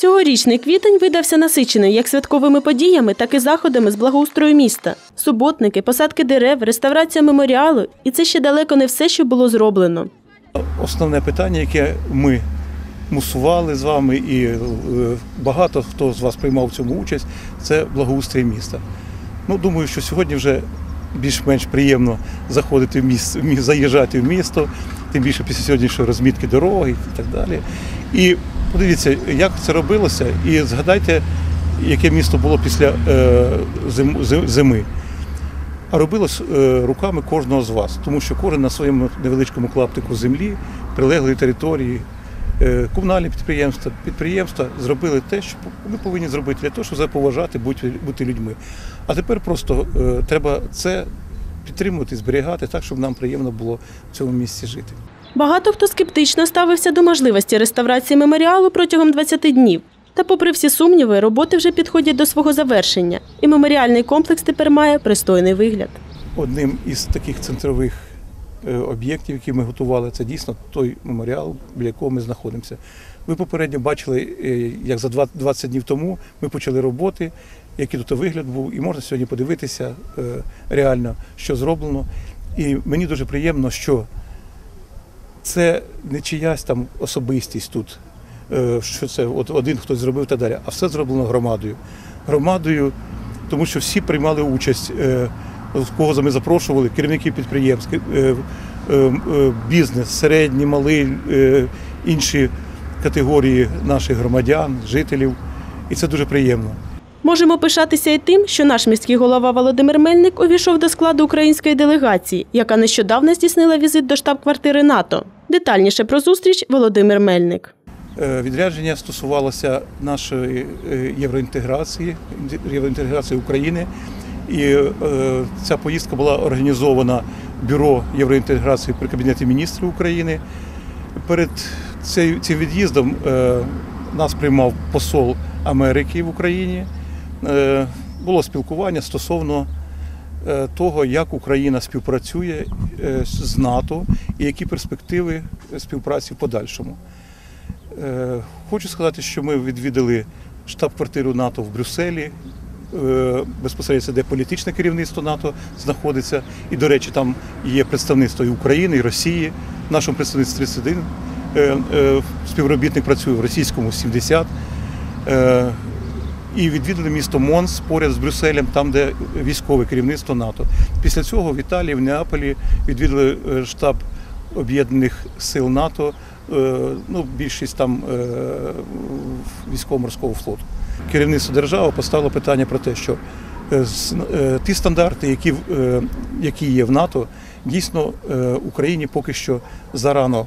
Цьогорічний квітень видався насиченим як святковими подіями, так і заходами з благоустрою міста. Суботники, посадки дерев, реставрація меморіалу – і це ще далеко не все, що було зроблено. Основне питання, яке ми мусували з вами і багато хто з вас приймав в цьому участь, це благоустрій міста. Думаю, що сьогодні вже більш-менш приємно заходити в місто, заїжджати в місто, тим більше після сьогоднішньої розмітки дороги і так далі. І подивіться, як це робилося, і згадайте, яке місто було після зими. А робилось руками кожного з вас, тому що кожен на своєму невеличкому клаптику землі, прилеглої території, комунальні підприємства зробили те, що ми повинні зробити для того, щоб поважати, бути людьми. А тепер просто треба це підтримувати, зберігати так, щоб нам приємно було в цьому місці жити. Багато хто скептично ставився до можливості реставрації меморіалу протягом 20 днів. Та попри всі сумніви, роботи вже підходять до свого завершення. І меморіальний комплекс тепер має пристойний вигляд. Одним із таких центрових об'єктів, які ми готували, це дійсно той меморіал, біля якого ми знаходимося. Ви попередньо бачили, як за 20 днів тому ми почали роботи, який тут вигляд був, і можна сьогодні подивитися реально, що зроблено. І мені дуже приємно, що це не чиясь там особистість тут, що це один хтось зробив та далі, а все зроблено громадою. Громадою, тому що всі приймали участь, кого ми запрошували, керівників підприємств, бізнес, середній, малий, інші категорії наших громадян, жителів. І це дуже приємно. Можемо пишатися і тим, що наш міський голова Володимир Мельник увійшов до складу української делегації, яка нещодавно здійснила візит до штаб-квартири НАТО. Детальніше про зустріч Володимир Мельник. Відрядження стосувалося нашої євроінтеграції України. І ця поїздка була організована Бюро євроінтеграції при Кабінеті міністрів України. Перед цим від'їздом нас приймав посол Америки в Україні. Було спілкування стосовно того, як Україна співпрацює з НАТО і які перспективи співпраці в подальшому. Хочу сказати, що ми відвідали штаб-квартиру НАТО в Брюсселі. Безпосередньо це де політичне керівництво НАТО знаходиться. І, до речі, там є представництво і України, і Росії. В нашому представництві 31 співробітник працює, в російському 70. І відвідали місто Монс поряд з Брюсселем, там, де військове керівництво НАТО. Після цього в Італії, в Неаполі відвідали штаб Об'єднаних сил НАТО, більшість там військово-морського флоту. Керівництво держави поставило питання про те, що ті стандарти, які є в НАТО, дійсно Україні поки що зарано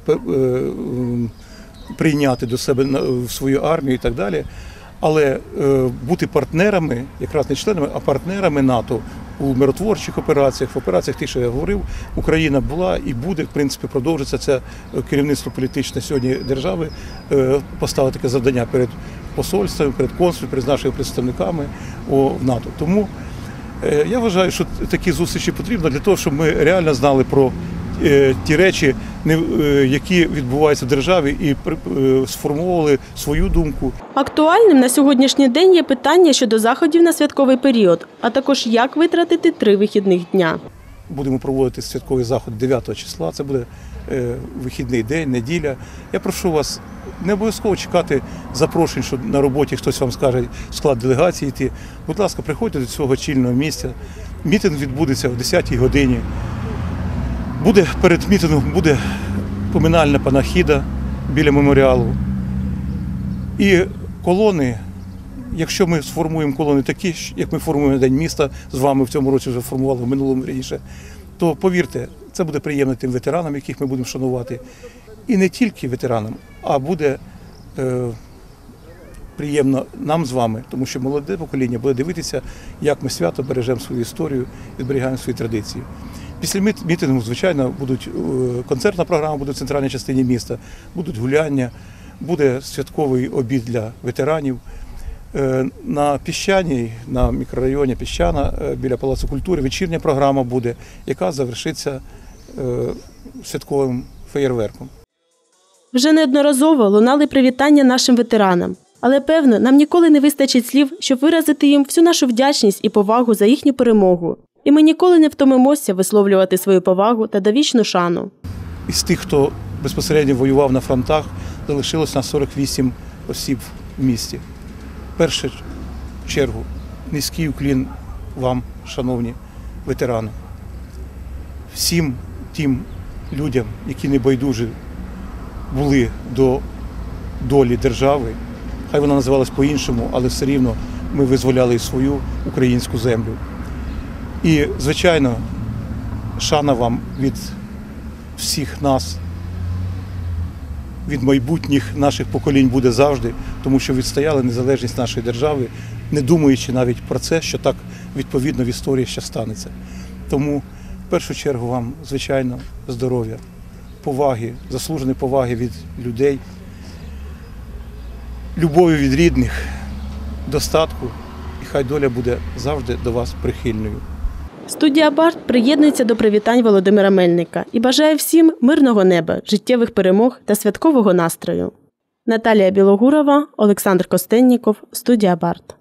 прийняти до себе в свою армію і так далі. Але бути партнерами, якраз не членами, а партнерами НАТО у миротворчих операціях, в операціях, ті, що я говорив, Україна була і буде, в принципі, продовжиться це керівництво політичне сьогодні держави, поставити таке завдання перед посольством, перед консульством, перед нашими представниками в НАТО. Тому я вважаю, що такі зустрічі потрібні для того, щоб ми реально знали про ті речі, які відбуваються в державі, і сформували свою думку. Актуальним на сьогоднішній день є питання щодо заходів на святковий період, а також як витратити 3 вихідних дня. Будемо проводити святковий заход 9 числа, це буде вихідний день, неділя. Я прошу вас не обов'язково чекати запрошень, що на роботі хтось вам скаже склад делегації йти. Будь ласка, приходьте до цього чільного місця. Мітинг відбудеться о 10-й годині. Перед мітингом буде поминальна панахіда біля меморіалу. І колони, якщо ми сформуємо колони такі, як ми формуємо День міста, з вами в цьому році вже формували, в минулому раніше, то повірте, це буде приємно тим ветеранам, яких ми будемо шанувати. І не тільки ветеранам, а буде приємно нам з вами, тому що молоде покоління буде дивитися, як ми свято бережемо свою історію і зберігаємо свої традиції. Після мітингу, звичайно, будуть концертна програма, буде в центральній частині міста, будуть гуляння, буде святковий обід для ветеранів. На Піщаній, на мікрорайоні Піщана, біля Палацу культури, вечірня програма буде, яка завершиться святковим феєрверком. Вже неодноразово лунали привітання нашим ветеранам. Але, певно, нам ніколи не вистачить слів, щоб виразити їм всю нашу вдячність і повагу за їхню перемогу. І ми ніколи не втомимося висловлювати свою повагу та довічну шану. Із тих, хто безпосередньо воював на фронтах, залишилось на 48 осіб в місті. В першу чергу низький уклін вам, шановні ветерани. Всім тим людям, які небайдужі були до долі держави, хай вона називалась по-іншому, але все рівно ми визволяли і свою українську землю. І, звичайно, шана вам від всіх нас, від майбутніх наших поколінь буде завжди, тому що відстояли незалежність нашої держави, не думаючи навіть про це, що так відповідно в історії ще станеться. Тому в першу чергу вам, звичайно, здоров'я, поваги, заслуженої поваги від людей, любові від рідних, достатку, і хай доля буде завжди до вас прихильною. Студія «Барт» приєднується до привітань Володимира Мельника і бажає всім мирного неба, життєвих перемог та святкового настрою. Наталія Білогурова, Олександр Костенніков, студія «Барт».